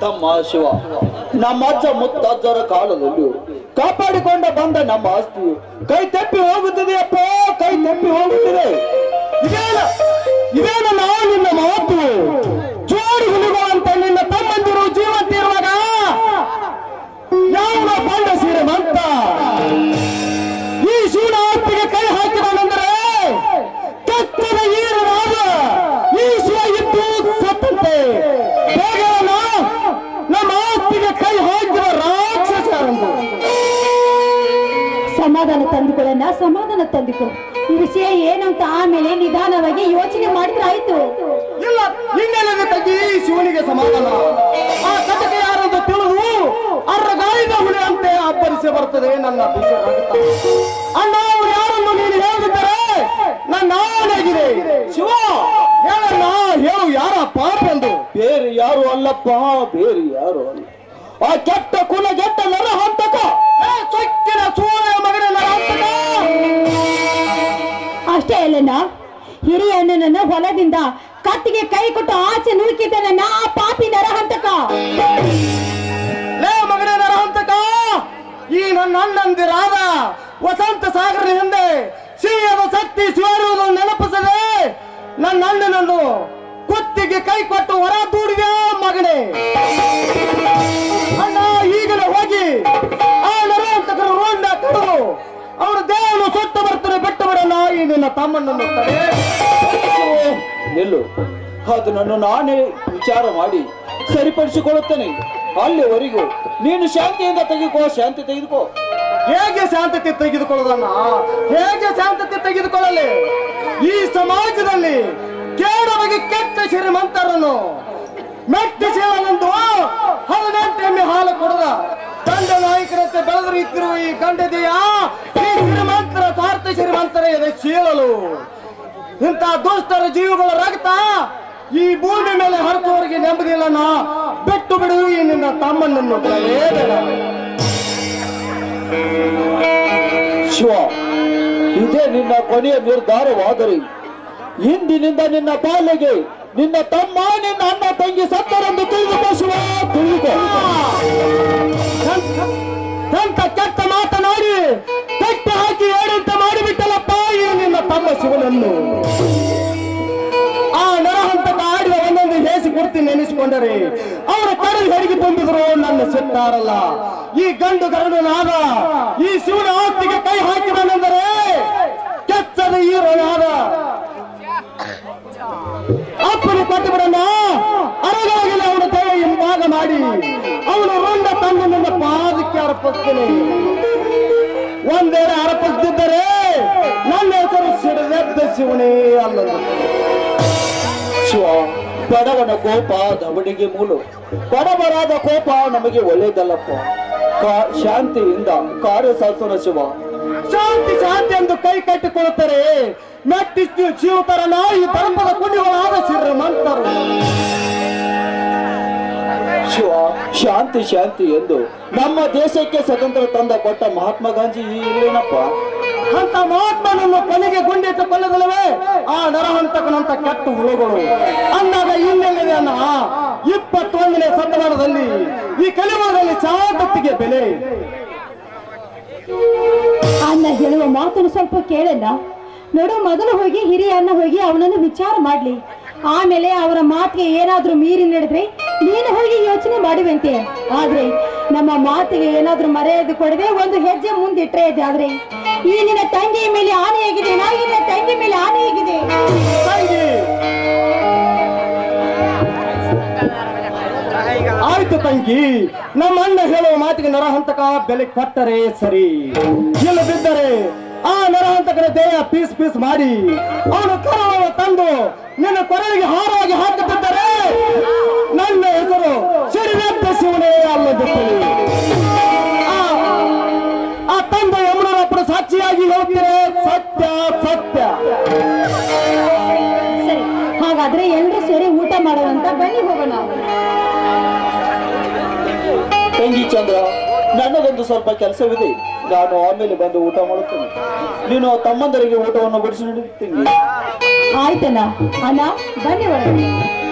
ತಮ್ಮ ಶಿವ, ನಮ್ಮ ಅಜ್ಜ ಮುತ್ತಜ್ಜರ ಕಾಲದಲ್ಲಿ ಕಾಪಾಡಿಕೊಂಡ ಬಂದ ನಮ್ಮ ಆಸ್ತಿ ಕೈ ತಪ್ಪಿ ಹೋಗುತ್ತಿದೆಯಪ್ಪ, ಕೈ ತಪ್ಪಿ ಹೋಗುತ್ತಿದೆ. ಇದೇನ ನಾವು ನಿನ್ನ ಮಾತು ಜೋಡಿ ಹುಲಿಗುವಂತ ನಿನ್ನ ತಮ್ಮಂದಿರು ಜೀವಂತಿರುವಾಗ ಯಾವ ಬಂಡ ಶ್ರೀಮಂತ ಈ ಶಿವನ ಆಸ್ತಿಗೆ ಕೈ ಹಾಕಿದನೆಂದರೆ ಕತ್ತಲ ಈರನಾದ ಈ ಶಿವ ಇದ್ದು ಸತ್ತಂತೆ. ನಮ್ಮ ಆಸ್ತಿಗೆ ಕೈ ಹಾಕಿದ ರಾಕ್ಷಸರಂದು ಸಮಾಧಾನ ತಂದುಕೊಳ್ಳೋಣ, ಸಮಾಧಾನ ತಂದುಕೊ. ಈ ವಿಷಯ ಏನಂತ ಆಮೇಲೆ ನಿಧಾನವಾಗಿ ಯೋಚನೆ ಮಾಡಿದ್ರೆ ಆಯ್ತು. ಇಲ್ಲ, ಇನ್ನೆಲ್ಲದ ತಗ್ಗಿ ಶಿವನಿಗೆ ಸಮಾಧಾನ. ಆ ಕಟಕ ಯಾರೆಂದು ತಿಳಿದು ಅರ್ರಗಾಯದ ಹುಳಿ ಅಂತೆ ಅಬ್ಬರಿಸಿ ಬರ್ತದೆ ನನ್ನ ಅಣ್ಣ. ಅವ್ರು ಯಾರನ್ನು ನೀನು ಹೇಳಿದ್ದಾರೆ ನನ್ನ ಆನೆಗಿದೆ. ಶಿವ ಹೇಳಣ್ಣ, ಹೇಳು ಯಾರ ಪಾಪ ಎಂದು. ಬೇರೆ ಯಾರು ಅಲ್ಲಪ್ಪ, ಬೇರೆ ಯಾರು ಅಲ್ಲ, ಆ ಕೆಟ್ಟ ಕುಲ ಕೆಟ್ಟ ನರ ಹಂತಕ ಸೊಕ್ಕಿನ ಸೂರ್ಯ ಮಗನ ನರ ಹಂತಕ. ಅಷ್ಟೇ ಅಲ್ಲಣ್ಣ, ಹಿರಿಯ ಅಣ್ಣನನ್ನ ಹೊಲದಿಂದ ಕತ್ತಿಗೆ ಕೈ ಕೊಟ್ಟು ಆಚೆ ನುಡುಕಿದ್ದಾನನ್ನ ಆ ಪಾಪಿ ನರಹಂತಕ. ಲೇ ಮಗನ ನರಹಂತಕ, ಈ ನನ್ನ ಅಣ್ಣಂದಿರಾದ ವಸಂತ ಸಾಗರ ಹಿಂದೆ ಸಿಹಿಯದ ಶಕ್ತಿ ಶಿವರುವುದು ನೆನಪಿಸದೆ ನನ್ನ ಅಣ್ಣನನ್ನು ಕುತ್ತಿಗೆ ಕೈ ಕೊಟ್ಟು ಹೊರ ದೂಡಿದ ಮಗನೇ. ಅಣ್ಣ ಈಗಲೇ ಹೋಗಿ ಆ ನರಹಂತಕರ ರೋಂಡ ಕಡು ಅವರ ದೇಹವನ್ನು ಸುಟ್ಟು ಬರ್ತಾರೆ, ಬಿಟ್ಟು ಬಿಡೋಣ ಈ ನಿನ್ನ ತಮ್ಮನನ್ನು. ನಿಲ್ಲು, ಅದನ್ನು ನಾನೇ ವಿಚಾರ ಮಾಡಿ ಸರಿಪಡಿಸಿಕೊಳ್ಳುತ್ತೇನೆ. ಅಲ್ಲಿವರೆಗೂ ನೀನು ಶಾಂತಿಯಿಂದ ತೆಗೆದುಕೋ, ಶಾಂತಿ ತೆಗೆದುಕೋ. ಹೇಗೆ ಶಾಂತತೆ ತೆಗೆದುಕೊಳ್ಳೋದನ್ನ, ಹೇಗೆ ಶಾಂತತೆ ತೆಗೆದುಕೊಳ್ಳಲಿ? ಈ ಸಮಾಜದಲ್ಲಿ ಕೇವಲವಾಗಿ ಕೆಟ್ಟ ಶ್ರೀಮಂತರನ್ನು ಮೆಟ್ಟಿಸಲೆಂದು 18 ಎಮ್ಮೆ ಹಾಲು ಕೊಡದ ಗಂಡ ನಾಯಕರಂತೆ ಬೆಳೆದು ಇತ್ತಿರುವ ಈ ಗಂಡದೆಯ ಈ ಶ್ರೀಮಂತರ ಸ್ವಾರ್ಥ ಶ್ರೀಮಂತರ ಎದೆ ಶೀಳಲು ಇಂಥ ದುಷ್ಟರ ಜೀವಗಳ ರಕ್ತ ಈ ಭೂಮಿ ಮೇಲೆ ಹರಿಸುವವರಿಗೆ ನೆಮ್ಮದಿಲ್ಲ. ಬಿಟ್ಟು ಬಿಡು ಈ ನಿನ್ನ ತಮ್ಮನನ್ನು. ಶಿವ, ಇದೇ ನಿನ್ನ ಕೊನೆಯ ನಿರ್ಧಾರವಾದರೆ ಇಂದಿನಿಂದ ನಿನ್ನ ಬಾಲೆಗೆ ನಿನ್ನ ತಮ್ಮ ನಿನ್ನ ಅಣ್ಣ ತಂಗಿ ಸತ್ತರೆಂದು ತಿಳಿದುಕೋ ಶಿವ, ತಿಳಿದುಕೋ. ಎಂತ ಕೆಟ್ಟ ಮಾತನಾಡಿ ಕಟ್ಟಿ ಹಾಕಿ ಏಡಂತೆ ಮಾಡಿಬಿಟ್ಟಲ್ಲಪ್ಪ ಈ ನಿನ್ನ ತಮ್ಮ ಶಿವನನ್ನು. ಆ ನರಹಂತಕ ಆಡಿದ ಒಂದೊಂದು ಹೇಸಿ ಕೊಡ್ತೀನಿ ನೆನೆಸಿಕೊಂಡರೆ ಅವರ ಕಡಲು ಹೆರಿಗೆ ತುಂಬಿದ್ರು ನನ್ನ ಸಿಟ್ಟಾರಲ್ಲ. ಈ ಗಂಡು ಗರಡನಾದ ಈ ಶಿವನ ಆಸ್ತಿಗೆ ಕೈ ಹಾಕಿದನೆಂದರೆ ಕೆಚ್ಚದ ಈರೋನಾದ ಅಪ್ಪನು ಕೊಟ್ಟು ಬಿಡೋಣ. ಅರಗಾಗಿಲ್ಲ ಅವನ ಕೈ ಹಿಂಭಾಗ ಮಾಡಿ ಅವನ ರುಂಡ ತಂದು ನನ್ನ ಪಾದಕ್ಕೆ ಅರ್ಪಿಸ್ತೇನೆ. ಒಂದೇಳೆ ಅರ್ಪಿಸದಿದ್ದರೆ ನನ್ನ ಹೆಸರು ಸಿಡದೆದ್ದ ಶಿವನೇ ಅಲ್ಲದು. ಶಿವ, ಬಡವನ ಕೋಪ ದವಡಿಗೆ ಮೂಲ, ಬಡವರಾದ ಕೋಪ ನಮಗೆ ಒಳ್ಳೆಯದಲ್ಲಪ್ಪ. ಶಾಂತಿಯಿಂದ ಕಾರ್ಯ ಸಾಧಿಸೋಣ ಶಿವ. ಶಾಂತಿ ಶಾಂತಿ ಎಂದು ಕೈ ಕಟ್ಟಿಕೊಳ್ಳುತ್ತಾರೆ ಮೆಟ್ಟಿಷ್ಟು ಶಿವತರನ ಈ ಧರ್ಮದ ಕುಣಿಗಳಾದ ಶ್ರೀಮಂತರು. ಶಿವ, ಶಾಂತಿ ಶಾಂತಿ ಎಂದು ನಮ್ಮ ದೇಶಕ್ಕೆ ಸ್ವತಂತ್ರ ತಂದ ಕೊಟ್ಟ ಮಹಾತ್ಮ ಗಾಂಧಿ ಏನಪ್ಪ ಅಂತ ಮಹಾತ್ಮನನ್ನು ಕೊನೆಗೆ ಗುಂಡಿಟ್ಟು ಕೊಲ್ಲದಲ್ಲವೇ ಆ ನರಹಂತಕನಂತ ಕೆಟ್ಟ ಹುಳುಗಳು ಅಂದಾಗ ಇನ್ನೆಲ್ಲಿದೆ ಅನ್ನ 21ನೇ ಶತಮಾನದಲ್ಲಿ ಈ ಕಲಿಯುಗದಲ್ಲಿ ಶಾಂತಿಗೆ ಬೆಲೆ. ಅಣ್ಣ ಹೇಳುವ ಮಾತನ್ನು ಸ್ವಲ್ಪ ಕೇಳಣ್ಣ. ನೋಡು, ಮೊದಲು ಹೋಗಿ ಹಿರಿಯ ಅಣ್ಣ ಹೋಗಿ ಅವನನ್ನು ವಿಚಾರ ಮಾಡ್ಲಿ. ಆಮೇಲೆ ಅವರ ಮಾತಿಗೆ ಏನಾದ್ರೂ ಮೀರಿ ನಡೆದ್ರೆ ನೀನು ಹೋಗಿ ಯೋಚನೆ ಮಾಡುವಂತೆ. ಆದ್ರೆ ನಮ್ಮ ಮಾತಿಗೆ ಏನಾದ್ರೂ ಮರೆಯದು ಕೊಡದೆ ಒಂದು ಹೆಜ್ಜೆ ಮುಂದಿಟ್ರೆ ಇದೆ. ಆದ್ರೆ ಈ ನಿನ್ನ ತಂಗಿಯ ಮೇಲೆ ಆನೆಯಾಗಿದೆ, ನಿನ್ನ ತಂಗಿ ಮೇಲೆ ಆನೆಯಾಗಿದೆ. ಆಯ್ತು ತಂಗಿ, ನಮ್ಮ ಅಣ್ಣ ಹೇಳುವ ಮಾತಿಗೆ ನರಹಂತಕ ಬೆಲೆ ಕೊಟ್ಟರೆ ಸರಿ, ಇಲ್ಲದಿದ್ದರೆ ಆ ನರಹಂತಕರ ದೇಹ ಪೀಸ್ ಪೀಸ್ ಮಾಡಿ ಅವನು ಕರಳನ್ನು ತಂದು ನಿನ್ನ ಕೊರಳಿಗೆ ಹಾರವಾಗಿ ಹಾಕುತ್ತಿದ್ದರೆ ನನ್ನ ಹೆಸರು ಸಿಡಿದೆದ್ದ ಶಿವನೇ ಅಲ್ಲದು. ಆ ತಂದೆ ಯಮುನರಪ್ಪನ ಸಾಕ್ಷಿಯಾಗಿ ಹೇಳ್ತೀರೆ, ಸತ್ಯ ಸತ್ಯ. ಸರಿ, ಹಾಗಾದ್ರೆ ಎಲ್ಲರೂ ಸೇರಿ ಊಟ ಮಾಡುವಂತ ಬನ್ನಿ ಹೋಗೋಣ. ತಂಗಿ ಚಂದ್ರ, ನನ್ನದೊಂದು ಸ್ವಲ್ಪ ಕೆಲಸವಿದೆ, ನಾನು ಆಮೇಲೆ ಬಂದು ಊಟ ಮಾಡುತ್ತೇನೆ. ನೀನು ತಮ್ಮಂದರಿಗೆ ಊಟವನ್ನು ಬಡಿಸಿ ನೀಡುತ್ತೀನಿ. ಆಯ್ತಣ್ಣ. ಅಣ್ಣ ಬನ್ನಿ ಒಳಗೆ.